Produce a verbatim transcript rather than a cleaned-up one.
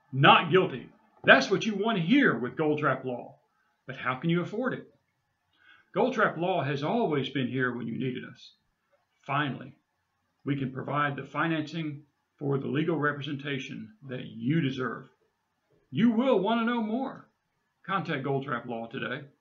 Not guilty. That's what you want to hear with Goldtrap Law. But how can you afford it? Goldtrap Law has always been here when you needed us. Finally, we can provide the financing for the legal representation that you deserve. You will want to know more. Contact Goldtrap Law today.